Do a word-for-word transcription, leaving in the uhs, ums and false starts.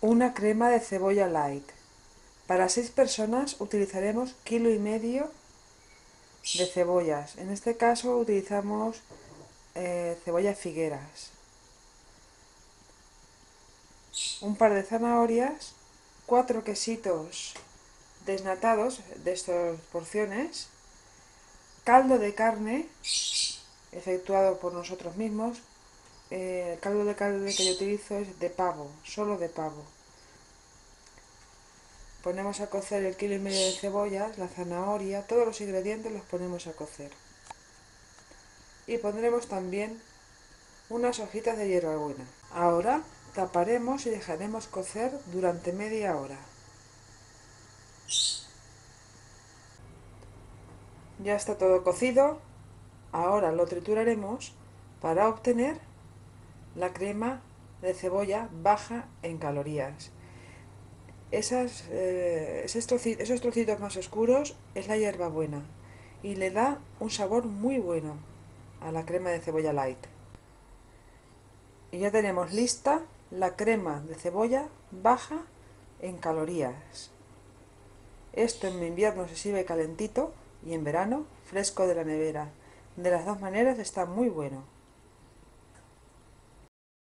Una crema de cebolla light. Para seis personas utilizaremos kilo y medio de cebollas. En este caso utilizamos eh, cebolla figueras, un par de zanahorias, cuatro quesitos desnatados de estas porciones, caldo de carne efectuado por nosotros mismos. Eh, el caldo de carne que yo utilizo es de pavo, solo de pavo. Ponemos a cocer el kilo y medio de cebollas, la zanahoria, todos los ingredientes los ponemos a cocer. Y pondremos también unas hojitas de hierbabuena. Ahora taparemos y dejaremos cocer durante media hora. Ya está todo cocido. Ahora lo trituraremos para obtener la crema de cebolla baja en calorías. Esas, eh, esos, trocitos, esos trocitos más oscuros es la hierbabuena y le da un sabor muy bueno a la crema de cebolla light. Y ya tenemos lista la crema de cebolla baja en calorías. Esto en invierno se sirve calentito y en verano fresco de la nevera. De las dos maneras está muy bueno.